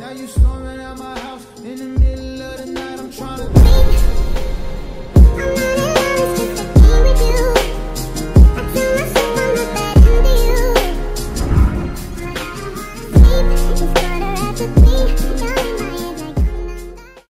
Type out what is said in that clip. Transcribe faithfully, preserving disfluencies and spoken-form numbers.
Now you storming out my house in the middle